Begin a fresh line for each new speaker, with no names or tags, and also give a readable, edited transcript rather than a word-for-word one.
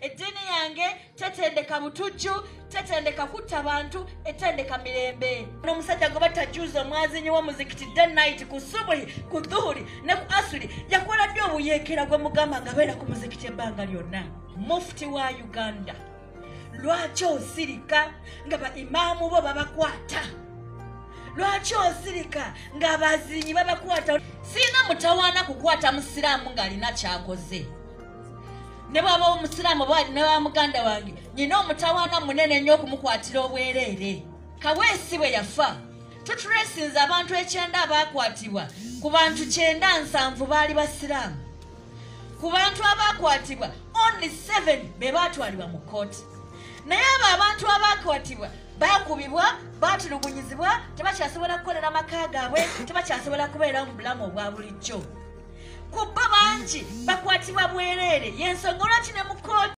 eddiini yange tetendeka butujju, tetendeka kutta bantu, etendeka mirembe. N'omusajja gwe batajuuza omwazinyi w'omuzikiti day night ku subuhi, ku dhuhuri ne ku asuli yakola ddi obuyeekera gwe mugamba nga beera ku muzikiti ebbanga lyonna. Mufti wa Uganda, lwaki osirika nga ba imaamu bo babakwata? Lwaki osirika nga abazinyi babakwata? Sina mutawaana kukwata musiraamu ng'alina kyakoze. Ne bwaba omusiraamu bwali ne wa muganda wange nyina omutawaana munene nnyo okumukwatira obwereere. Kaweesi bwe yafa tutulesinza abantu 9 abaakwatibwa ku bantu 97 baali basiraamu. Ku bantu abaakwatibwa only 7 be baatwalibwa mu kkooti. Naye abo abantu abaakwatibwa bakubibwa, baatulugunyizibwa, tebakyasobola kukolera maka gaabwe, tebakyasobola kubeera mu bulamu obwa bulijjo. Ku bo bangi bakwatibwa bwereere, y'ensonga lwaki ne mu kkooti